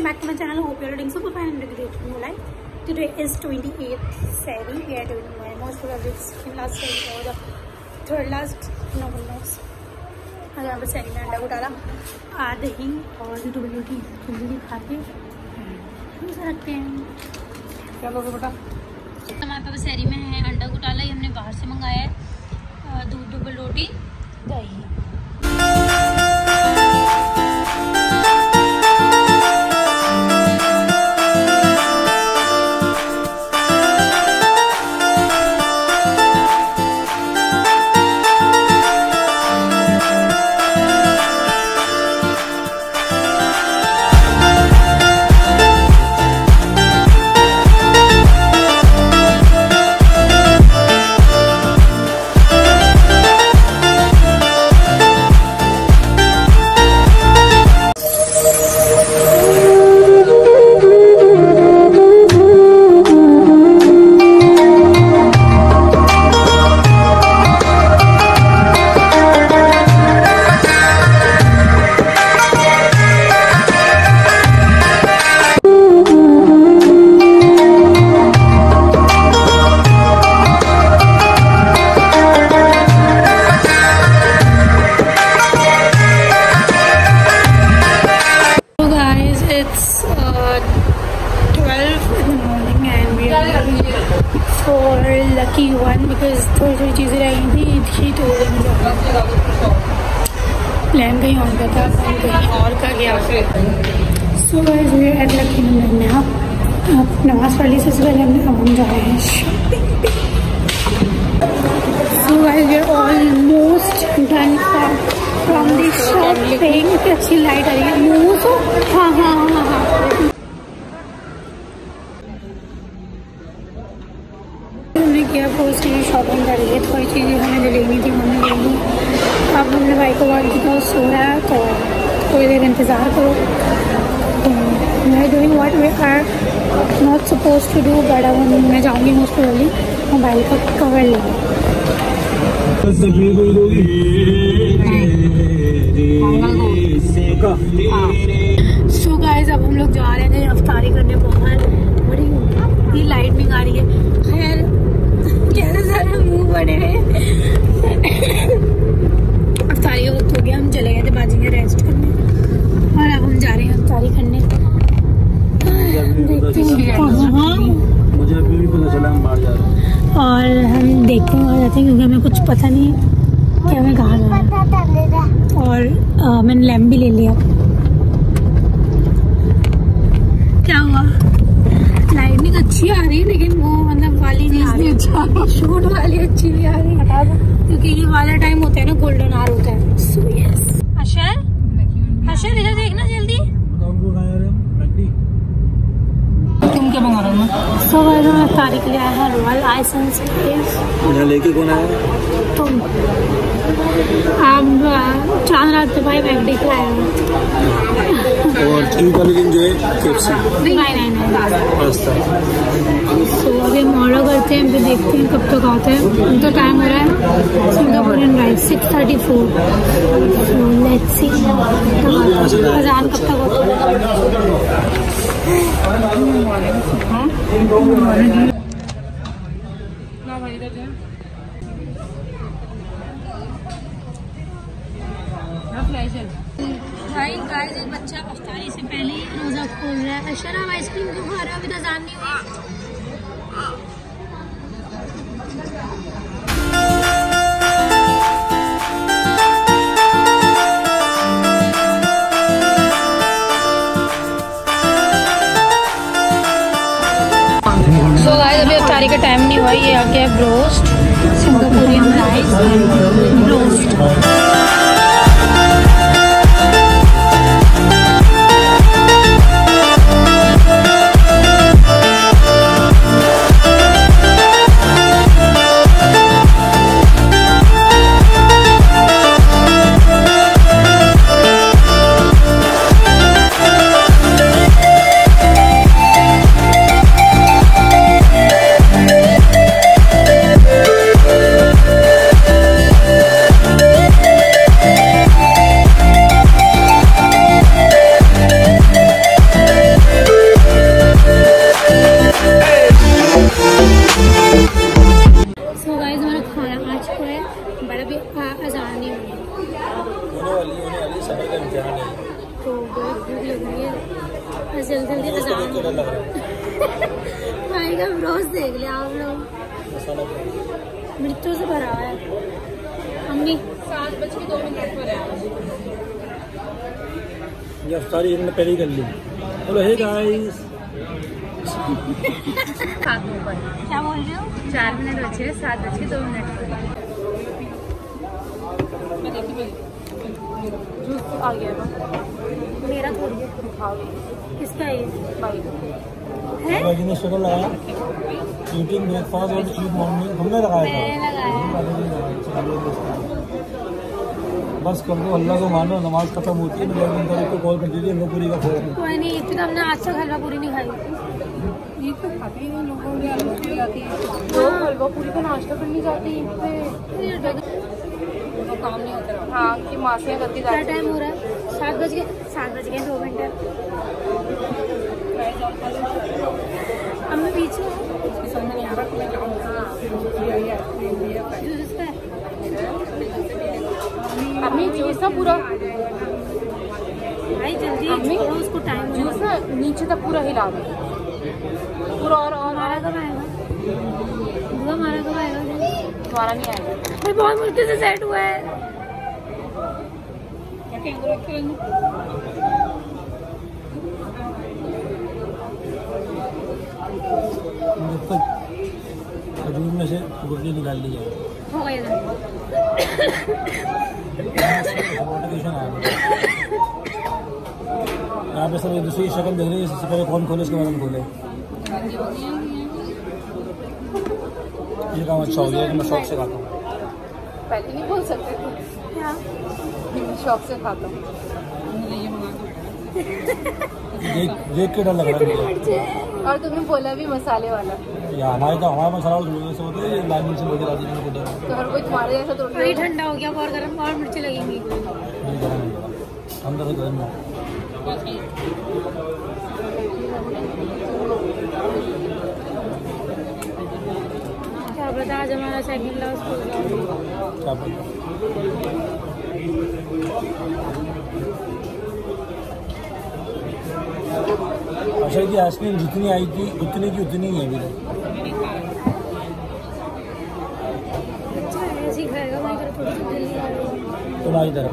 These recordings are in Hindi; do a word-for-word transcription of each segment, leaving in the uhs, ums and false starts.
welcome back to my channel. Hope you are doing super fine and great in your life. Today is twenty-eighth Sari. We are doing my most probably second last Sari or the third last, no one knows. आज यहाँ पर Sari में अंडा को डाला, आ दही और दूध रोटी जल्दी खा के ऐसा रखते हैं। क्या लोगे बेटा? हमारे पास Sari में है अंडा को डाला, ये हमने बाहर से मंगाया है, दूध डबल रोटी दही। Lucky one because थोड़ी थोड़ी चीज़ें रह गई थी, हीट हो गई प्लान कहीं और का था, कहीं और का गया। So guys we are at lucky number में। अब नमाज पढ़ ली सबसे पहले हमने, अब हम जा रहे हैं शॉपिंग पे। So guys we are almost done from the shopping. इतनी अच्छी लाइट आ रही है मोमोज। हाँ हाँ हाँ हाँ हमने किया पोस्ट की शॉपिंग कर रही है, थोड़ी चीज़ें हमें ले लेनी थी, हमने ले ली। अब हमने भाई को कॉल किया, सो रहा है तो थोड़ी देर इंतज़ार करो। We are doing what we are not suppose to do, but अब मैं जाऊँगी मोस्ट प्रोबेबली मोबाइल का कवर लेने। सो गाइस अब हम लोग जा रहे थे अफ्तारी करने बाहर। बड़ी ये लाइटनिंग आ रही है, खैर कैसे सारे मुंह बड़े हैं। अफ्तारी का वक्त हो गया, हम चले गए थे बाजी में रेस्ट करने और अब हम जा रहे हैं अफ्तारी करने। देखते हैं कहाँ, मुझे अभी भी पता चला हम बाहर जा रहे हैं और हम देखते हैं वहाँ जाते हैं क्योंकि हमें कुछ पता नहीं कि हमें कहाँ जाना है। और आ, मैंने लैम्प भी ले लिया। क्या हुआ? लाइटनिंग अच्छी आ रही है लेकिन वो मतलब वाली नहीं आ रही, अच्छा शूट वाली अच्छी नहीं आ रही क्योंकि ये वाला टाइम होता है ना, गोल्डन आवर होता है। सो यस अशर, अशर इधर देखना जल्दी। तुम क्या मंगा रहे हो? सो गाइस हम अफ्तारी के लिए आए हैं रॉयल आइसेंस। यहाँ लेके कौन आया? तुम। अब चांद रात के भाई मैकडी खिलाया और टीवी वाले दिन जो है केएफसी। नहीं नहीं नहीं पास्ता। सो अभी हम ऑर्डर करते हैं, फिर देखते हैं कब तक आता है। तो टाइम हो रहा है Singaporean right six thirty four. So let's see अजान कब तक होता है। भाई गाइस एक बच्चा अफ्तारी से पहले ही रोजा खोल रहा है। अशर आप आइसक्रीम क्यों खा रहे हो? अभी तो अजान नहीं हुई। सो गाइस अभी अफ्तारी का टाइम नहीं हुआ, ये आ गया ब्रोस्ट, सिंगापुरियन राइस ब्रोस्ट। जाएंगे बस जल्दी जल्दी अजान भाई का रोज देख लिया आप लोग मिर्चों से भरा है। अम्मी सात बज के दो मिनट पर है ये अफ्तारी इन्होंने पहले ही कर ली। बोलो हे गाइस क्या बोल रहे हो? चार मिनट बचे सात बज के दो मिनट पर जूस आ गया मेरा थोड़ी है। किसका है है मैंने शक्ल लगाया ईटिंग ब्रेकफास्ट और ईट मॉर्निंग हमने लगाया था। बस कर दो अल्लाह को मानो नमाज खत्म होती है मेरे तारीख को कॉल कर दीजिए हलवा पूरी का फोन। कोई नहीं ईद पे तो हमने आज तक हलवा पूरी नहीं खाई। ईद पे खाते ही नहीं लोगों में हलवा पूरी आती है तो हलवा पूरी का नाश्ता करनी जाती है ईद पे तो काम नहीं होता। हाँ कि मासियाँ करती क्या टाइम हो रहा है? सात बज गए सात बज गए दो मिनट है। अम्मी पीछे अम्मी जूस ना पूरा भाई जल्दी अम्मी उसको टाइम जूस ना नीचे तक पूरा हिला दो पूरा और और हमारा कब आएगा? बुआ हमारा कब आएगा? तुम्हारा नहीं आएगा भाई बहुत मुश्किल से सेट हुआ है। खजूर में से गुटली निकाल ली जाए हो गया नोटिफिकेशन आया यहाँ पे सब एक दूसरी शक्ल देख रहे हैं सबसे पहले कौन खोले उसके बाद हम खोले। ये काम अच्छा हो गया कि मैं शौक से खाता हूँ। पहले नहीं बोल सकते थे क्या शौक से खाता हूँ देख देख के डर लग रहा है मुझे। और तुमने बोला भी मसाले वाला या हमारे तो हमारा मसाला से होता है लाइन से लेकर आती है तो हर कोई तुम्हारे जैसा थोड़ी वही ठंडा हो गया और गर्म और मिर्ची लगेंगी। नहीं गर्म नहीं लगा अंदर से गर्म है। क्या पता आज हमारा सेकंड लास्ट हो जाए। क्या पता अच्छा की आइसक्रीम जितनी आई थी उतनी की उतनी ही है अभी अच्छा है ऐसे ही खाएगा मैं कर थोड़ी सी जल्दी आ रही तुम्हारी तरफ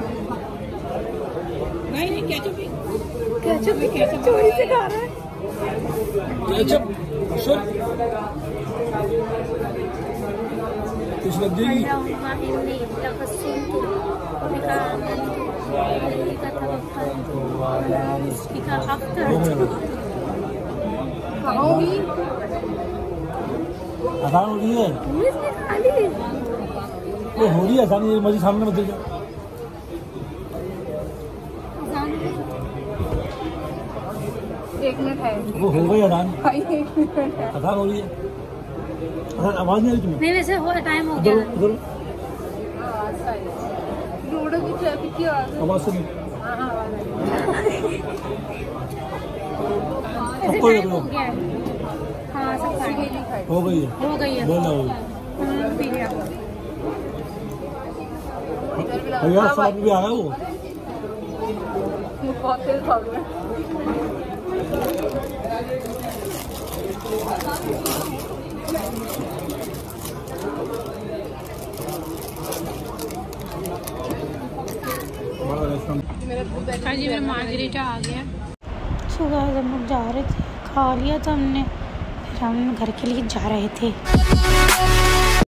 नहीं नहीं केचप केचप भी केचप चोरी से खा रहा है। केचप सर कुछ लग जाएगी खाओगी आसान हो रही है वो हो रही है आसानी मर्जी सामने मत जाओ। एक मिनट है वो हो गई आसान भाई एक मिनट है आसान हो रही है। आवाज नहीं आ रही तुम्हें? नहीं वैसे हो टाइम हो गया। उधर रोडों की ट्रैफिक की आवाज आवाज सुनी हाँ हाँ ऐसे कोई टाइम हो गया है। हाँ सब खा गए। हो गई है हो गई है बोला हो उन्होंने पी लिया। भैया सलाद भी आ रहा है वो बहुत तेज भाग रहा है हाँ जी मेरा मार्गरीटा आ गया। सुबह हम लोग जा रहे थे खा लिया था हमने फिर हम घर के लिए जा रहे थे।